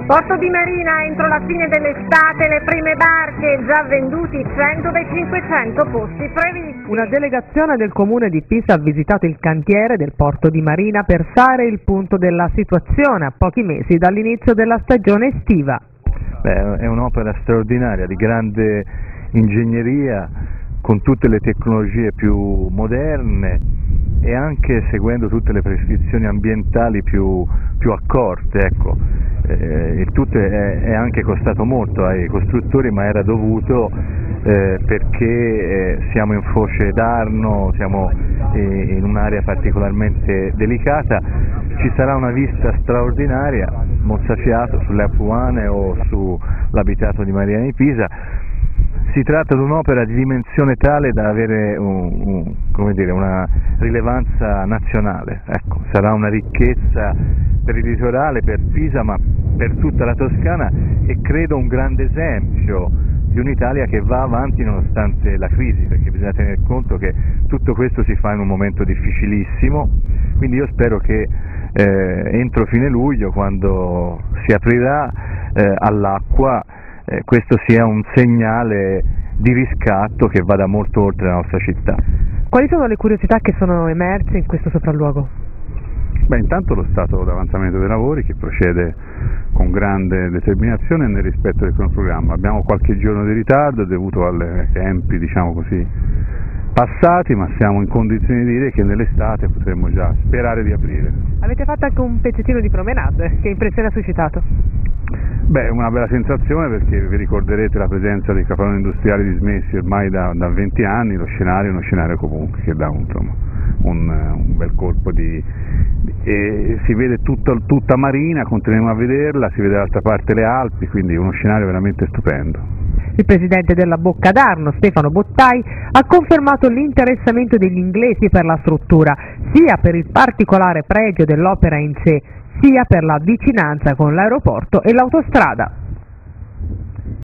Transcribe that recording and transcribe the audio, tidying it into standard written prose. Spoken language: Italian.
Porto di Marina, entro la fine dell'estate le prime barche, già venduti 100 dei 500 posti previsti. Una delegazione del comune di Pisa ha visitato il cantiere del Porto di Marina per fare il punto della situazione a pochi mesi dall'inizio della stagione estiva. È un'opera straordinaria, di grande ingegneria, con tutte le tecnologie più moderne e anche seguendo tutte le prescrizioni ambientali più accorte, ecco. Il tutto è anche costato molto ai costruttori, ma era dovuto perché siamo in foce d'Arno, siamo in un'area particolarmente delicata. Ci sarà una vista straordinaria, mozzafiato sulle Apuane o sull'abitato di Marina di Pisa. Si tratta di un'opera di dimensione tale da avere una rilevanza nazionale, ecco, sarà una ricchezza per il litorale, per Pisa, ma per tutta la Toscana, e credo un grande esempio di un'Italia che va avanti nonostante la crisi, perché bisogna tener conto che tutto questo si fa in un momento difficilissimo, quindi io spero che entro fine luglio, quando si aprirà all'acqua, questo sia un segnale di riscatto che vada molto oltre la nostra città. Quali sono le curiosità che sono emerse in questo sopralluogo? Intanto lo stato d'avanzamento dei lavori, che procede con grande determinazione e nel rispetto del cronoprogramma. Abbiamo qualche giorno di ritardo dovuto ai tempi, diciamo così, passati, ma siamo in condizioni di dire che nell'estate potremmo già sperare di aprire. Avete fatto anche un pezzettino di promenade, che impressione ha suscitato? Una bella sensazione, perché vi ricorderete la presenza dei capannoni industriali dismessi ormai da 20 anni, lo scenario è uno scenario comunque che dà un bel colpo e si vede tutta Marina, continuiamo a vederla, si vede dall'altra parte le Alpi, quindi uno scenario veramente stupendo. Il presidente della Bocca d'Arno, Stefano Bottai, ha confermato l'interessamento degli inglesi per la struttura, sia per il particolare pregio dell'opera in sé, sia per la vicinanza con l'aeroporto e l'autostrada.